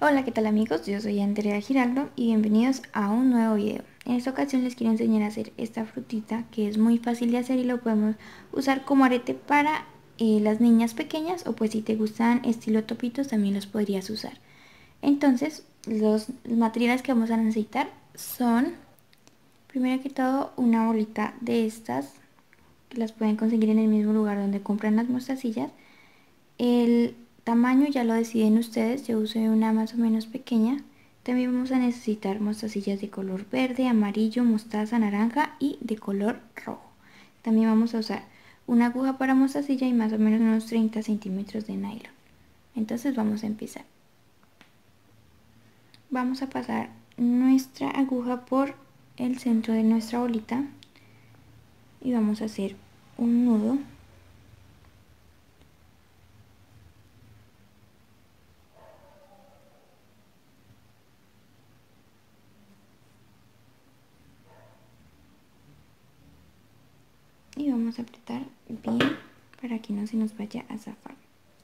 Hola, ¿qué tal amigos? Yo soy Andrea Giraldo y bienvenidos a un nuevo video. En esta ocasión les quiero enseñar a hacer esta frutita que es muy fácil de hacer y lo podemos usar como arete para las niñas pequeñas, o pues si te gustan estilo topitos también los podrías usar. Entonces los materiales que vamos a necesitar son, primero que todo, una bolita de estas, que las pueden conseguir en el mismo lugar donde compran las mostacillas. El tamaño ya lo deciden ustedes, yo usé una más o menos pequeña. También vamos a necesitar mostacillas de color verde, amarillo, mostaza, naranja y de color rojo. También vamos a usar una aguja para mostacilla y más o menos unos 30 centímetros de nylon. Entonces vamos a empezar. Vamos a pasar nuestra aguja por el centro de nuestra bolita y vamos a hacer un nudo. Y vamos a apretar bien para que no se nos vaya a zafar.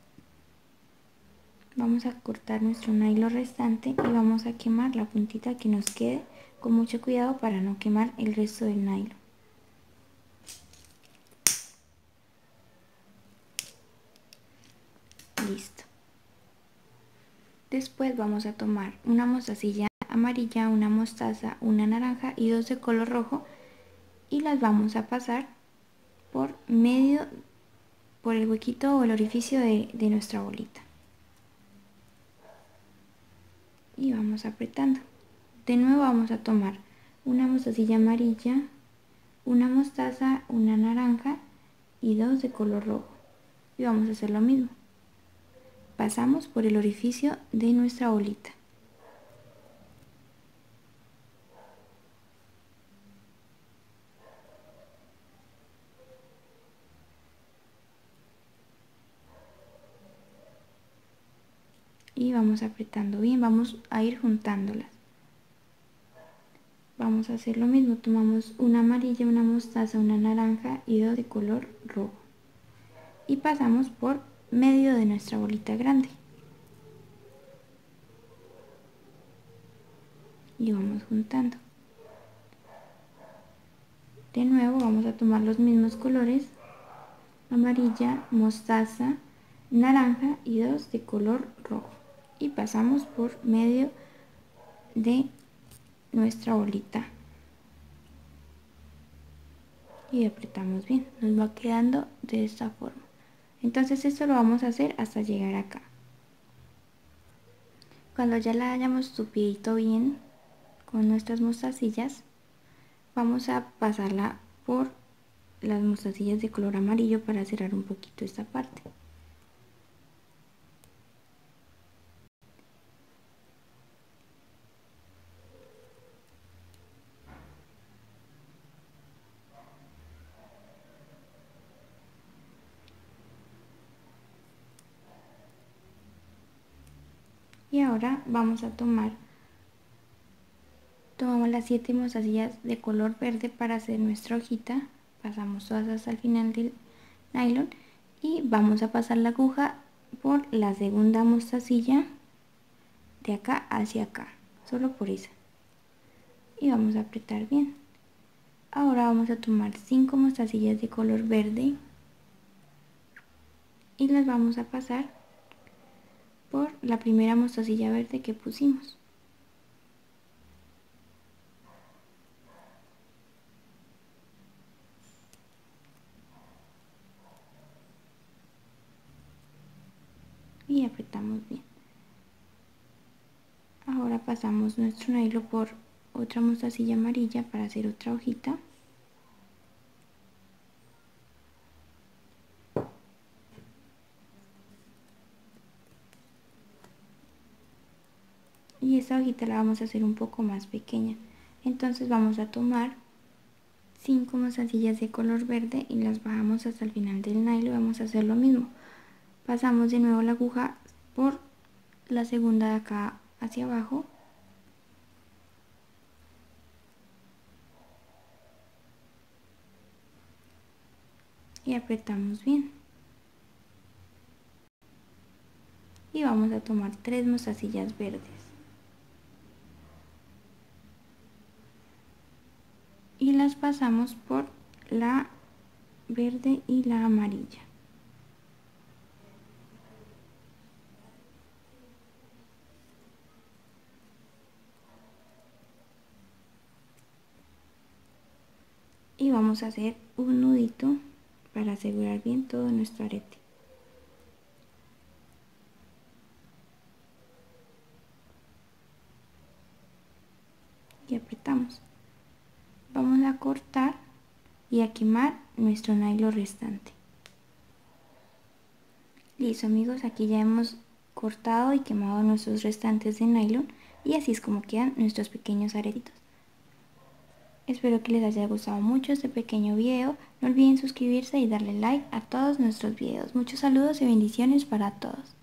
Vamos a cortar nuestro nylon restante y vamos a quemar la puntita que nos quede con mucho cuidado para no quemar el resto del nylon. Listo. Después vamos a tomar una mostacilla amarilla, una mostaza, una naranja y dos de color rojo y las vamos a pasar por medio, por el huequito o el orificio de nuestra bolita. Y vamos apretando. De nuevo vamos a tomar una mostacilla amarilla, una mostaza, una naranja y dos de color rojo. Y vamos a hacer lo mismo. Pasamos por el orificio de nuestra bolita. Y vamos apretando bien, vamos a ir juntándolas. Vamos a hacer lo mismo, tomamos una amarilla, una mostaza, una naranja y dos de color rojo. Y pasamos por medio de nuestra bolita grande. Y vamos juntando. De nuevo vamos a tomar los mismos colores, amarilla, mostaza, naranja y dos de color rojo. Y pasamos por medio de nuestra bolita. Y apretamos bien, nos va quedando de esta forma. Entonces esto lo vamos a hacer hasta llegar acá. Cuando ya la hayamos tupidito bien con nuestras mostacillas, vamos a pasarla por las mostacillas de color amarillo para cerrar un poquito esta parte. Y ahora vamos a tomamos las 7 mostacillas de color verde para hacer nuestra hojita. Pasamos todas hasta el final del nylon y vamos a pasar la aguja por la segunda mostacilla de acá hacia acá, solo por esa, y vamos a apretar bien. Ahora vamos a tomar 5 mostacillas de color verde y las vamos a pasar por la primera mostacilla verde que pusimos. Y apretamos bien. Ahora pasamos nuestro nylon por otra mostacilla amarilla para hacer otra hojita. Y esta hojita la vamos a hacer un poco más pequeña. Entonces vamos a tomar 5 mostacillas de color verde y las bajamos hasta el final del nylon. Vamos a hacer lo mismo. Pasamos de nuevo la aguja por la segunda de acá hacia abajo. Y apretamos bien. y vamos a tomar 3 mostacillas verdes. Y las pasamos por la verde y la amarilla. Y vamos a hacer un nudito para asegurar bien todo nuestro arete. Y apretamos. Vamos a cortar y a quemar nuestro nylon restante. Listo amigos, aquí ya hemos cortado y quemado nuestros restantes de nylon y así es como quedan nuestros pequeños aretitos. Espero que les haya gustado mucho este pequeño video. No olviden suscribirse y darle like a todos nuestros videos. Muchos saludos y bendiciones para todos.